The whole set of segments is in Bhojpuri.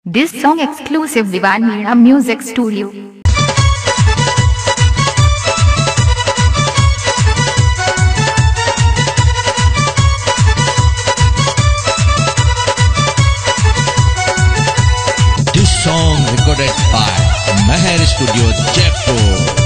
This song exclusive Diwan Meera Music Studio. This song recorded by Meher Studio, Jaipur.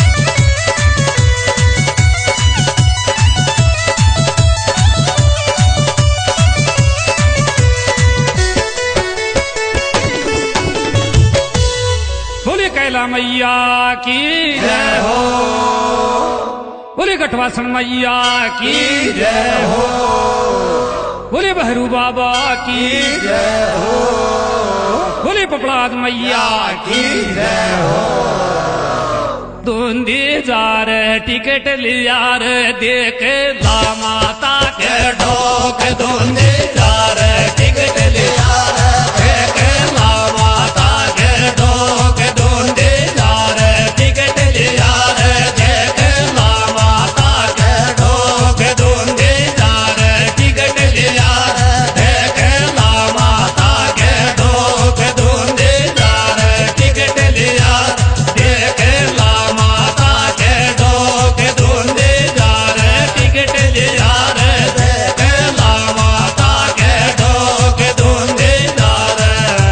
बोले कैला मैया की जय हो, बोले गठवासन मैया की जय हो, बोले बहरू बाबा की जय हो, बोले पपड़ाद मैया की जय हो। दूंदी जा रे टिकट लिया रे देख ला माता के ढोक, दूंदी जा रे टिकट लिया रे देख ला माता के ढोक, दूंदी जा रे टिकट लिया रे देख ला माता के ढोक, दूंदी जा रे टिकट लिया रे देख ला माता के ढोक, दूंदी जा रे टिकट लिया देख ला माता के ढोक, दूंदी जा रे टिकट लिया रे देख ला माता के ढोक, दूंदी जा रे।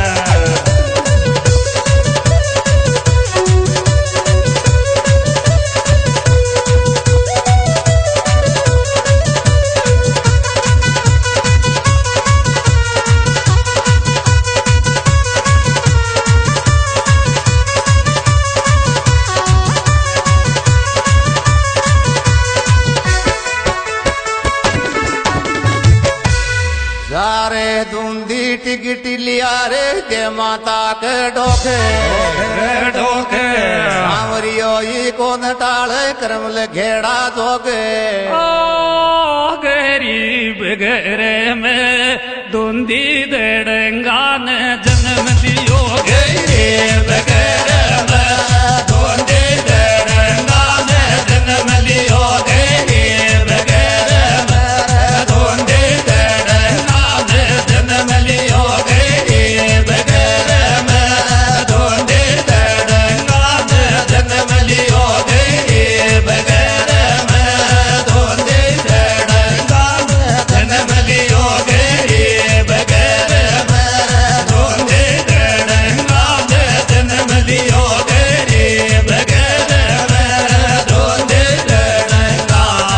सारे दूंदी टिकट लिया रे दे माता के ढोके ढोके सांवरियो ई कोन टाल करम घेड़ा धोके। ओ गरीब घरे में दूंदी देड़ंगा ने जन्म दियो, गरीब घरे में दूंदी देड़ंगा ने जन्म लियो, गरीब घरे में दूंदी देड़ंगा ने जन्म लियो, गरीब घरे में दूंदी देड़ंगा ने जन्म लियो, गरीब घरे में दूंदी देड़ंगा ने जन्म लियो, गरीब घरे में दूंदी देड़ंगा ने जन्म लियो, गरीब घरे में दूंदी देड़ंगा।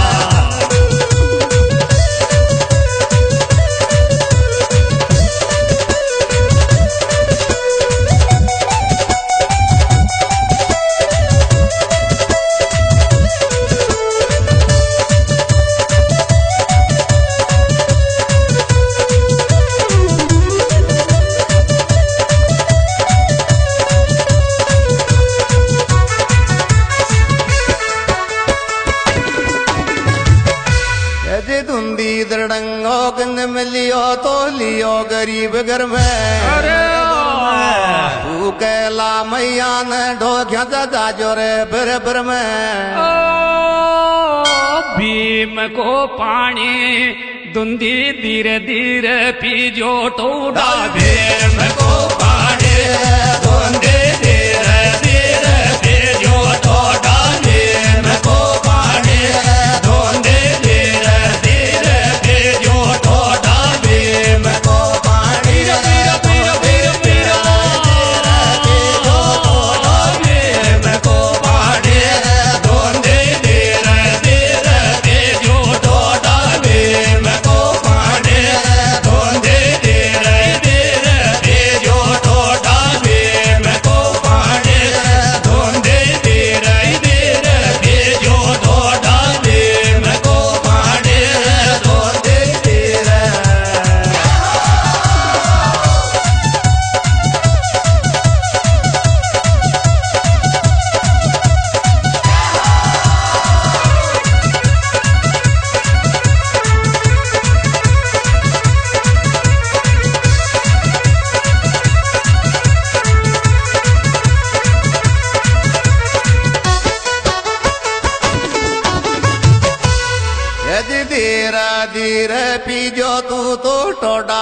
यदि दूंदी दड़ंगो गंद मिलियो तो लियो गरीब घर में। अरे तू कैला मैया ने ढोख्या जाजो रे बिर में। ओ भीम को पानी दूंदी धीरे धीरे पीजो टोड़ा, भीम को पानी दूंदी धीरे धीरे पीजो टोड़ा, भीम को पानी दूंदी धीरे धीरे पीजो टोड़ा, भीम को पानी पीरो पीरो पीरो पीरो भीम को पानी दूंदी धीरे धीरे पीजो टोड़ा, भीम को पानी दूंदी धीरे धीरे पीजो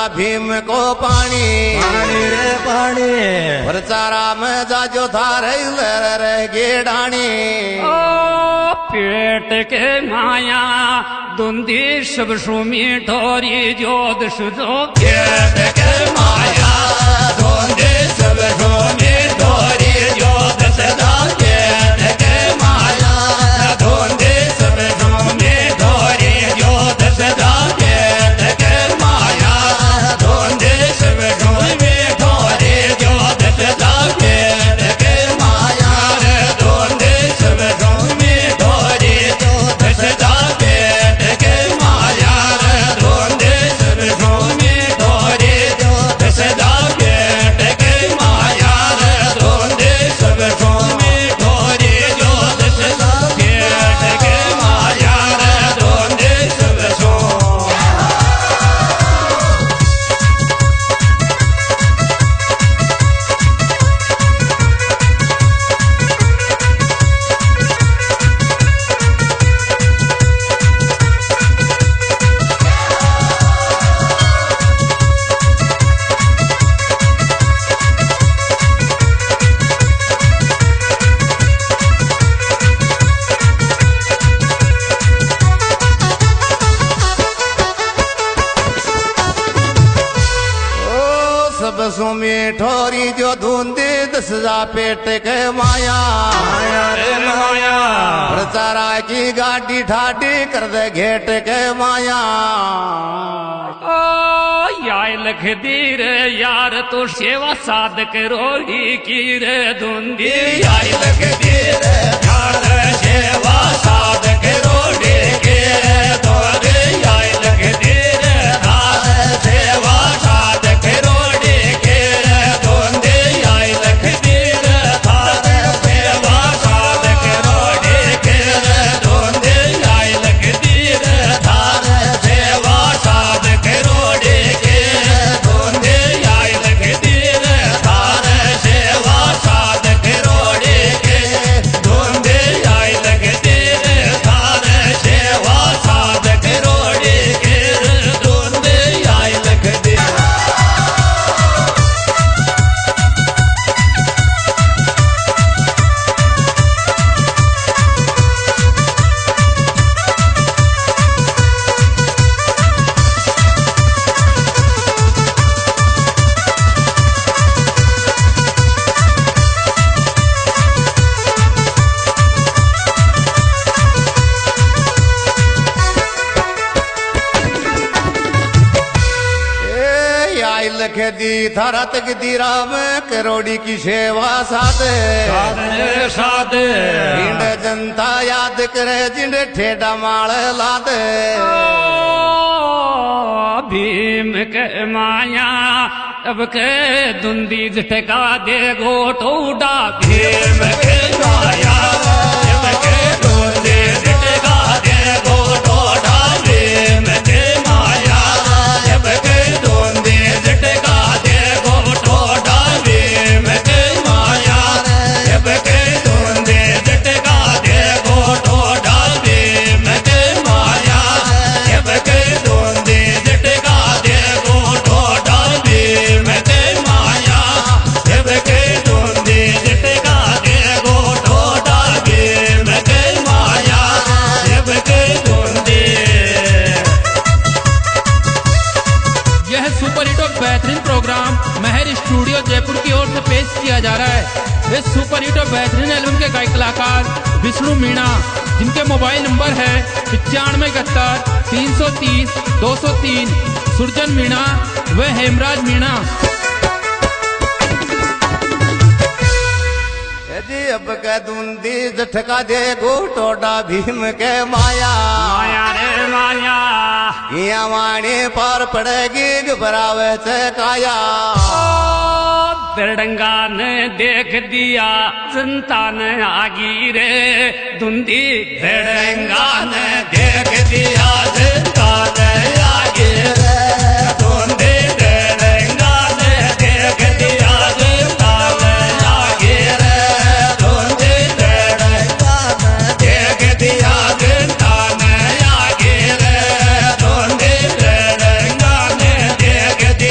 भीम को पानी रे पानी प्रचारा में जाजो थार गे डाणी ओ पेट के माया दुंदी सब सुमी ठोरी जोद सुजो पेट के माया दुंदी सब सुमी ठोरी जोद सदा पेट के माया दुंदी सब सुमी ठोरी जोद सदा पेट के माया दुंदी सब सुमी ठोरी जोद सदा पेट के माया दुंदी सब सुमी ठोरी जोद सदा पेट के माया दुंदी सब सुमी ठोरी जोद सदा पेट के माया दुंदी सब सुमी ठोरी जोद सदा पेट के माया दुंदी सब सुमी सब सुमी ठोरी जो धुंदी दसजा पेट के माया रे माया प्रचारा की गाड़ी ठाडी कर दे घेट के माया ओ याय लख दीर यार तो सेवा साधक रोगी की रे धुंदी याय लख दीर यार सेवा साधक रोगी की रे धुंदी याय लख दीर यार सेवा साधक रोगी की रे धुंदी याय लख दीर यार सेवा साधक रोगी की रे धुंदी याय लख दीर यार सेवा साधक रोगी की रे धुंदी याय लख दीर यार सेवा साधक रोगी की धुंदी याय लख दीर यार सेवा साधक रोगी की धुंदी याय लख दीर आई लख दी थारा तक दीरा में करोड़ी की सेवा साध साध जिंड जनता याद करे जिंड ठेडा माल लाद भीम के माया अब के दुंदी झटका दे गोटोडा भीम के माया अब के दुंदी झटका दे गोटोडा भीम के माया अब के दुंदी झटका दे गोटोडा भीम के माया अब के दुंदी झटका दे गोटोडा भीम के माया अब के दुंदी झटका दे गोटोडा भीम के माया अब के दुंदी झटका दे गोटोडा भीम के माया अब के दुंदी। यह सुपर हिट और बेहतरीन प्रोग्राम महर स्टूडियो जयपुर की ओर से पेश किया जा रहा है। इस सुपर हिट और बेहतरीन एल्बम के गायक कलाकार विष्णु मीणा, जिनके मोबाइल नंबर है 9571 330 203, सुरजन मीणा व हेमराज मीणा। जी अब के दुंदी झटका दे गोटोडा भीम के माया माया रे माया या वाणी पार पड़ेगी घबरावे से काया बिरडंगा ने देख दिया जनता ने आगी रे दुंदी बिरडंगा ने देख दिया जनता ने आगी रे दुंदी बिरडंगा ने देख दिया जनता ने आगी रे दुंदी बिरडंगा ने देख दिया जनता ने आगी रे दुंदी बिरडंगा ने देख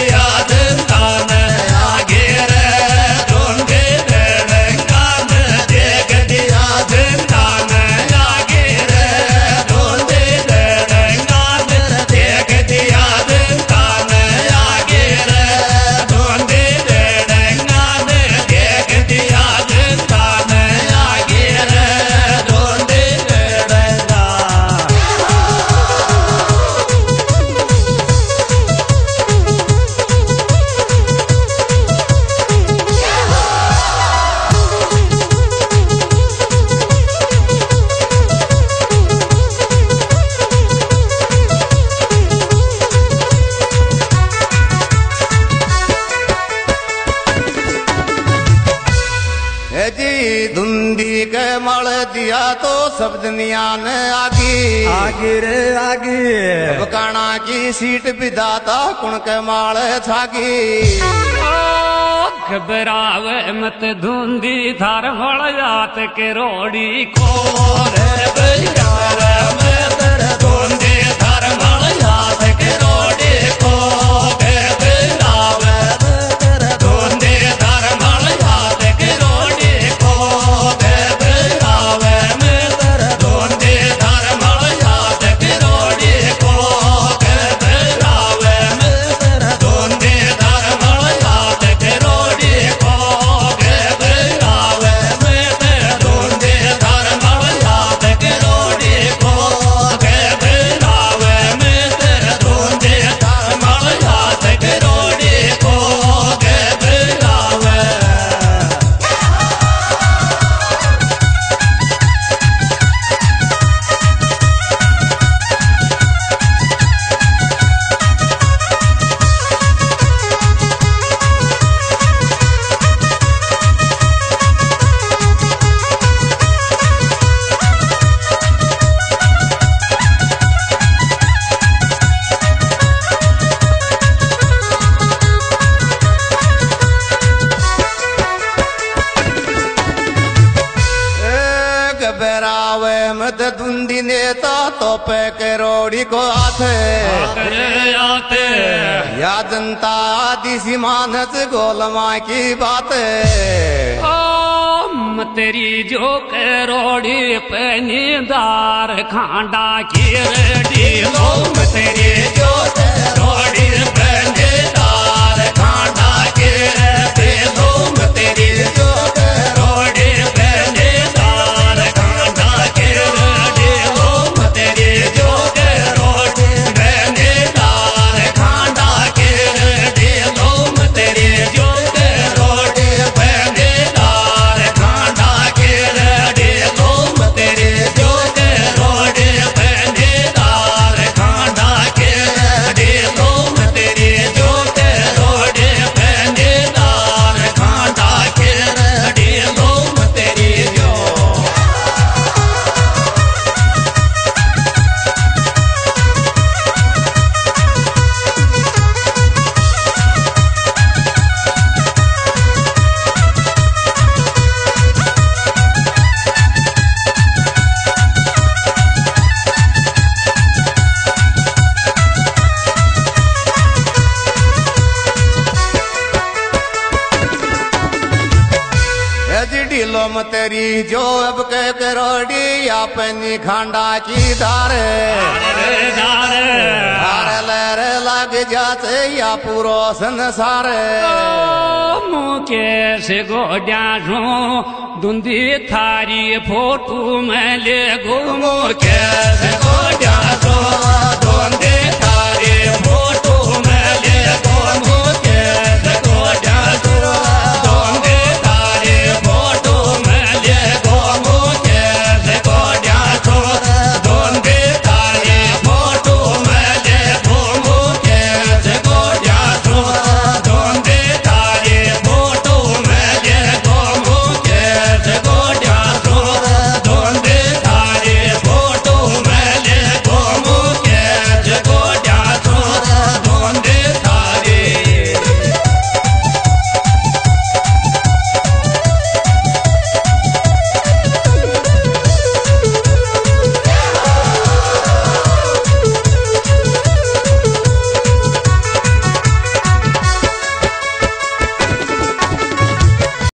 जी धुंदी के मल दिया तो सब दुनिया ने आगे आगे रे आगे अब काना की सीट विदाता कुण के माल छागी घबरावे मत धुंदी थार मल जात के रोड़ी को रे धुंदी थार मल जात के रोड़ी को धुंदी नेता तो पे के रोड़ी को आते या जनता आदि सी मानस गोलमा की बात तेरी जो के रोड़ी पे नीदार खांडा की रेडी तेरी जो के रोड़ी पे नीदार खांडा की रेडी तेरी जो के रोड़ी पे नीदार खांडा की तेरी जो अब के करोड़ी या पनी खांडा की धार लहर लग जाते या पूरो संसार मुकेश गोड्या धुंदी थारी फोटो में ले गो मुकेश गोड्या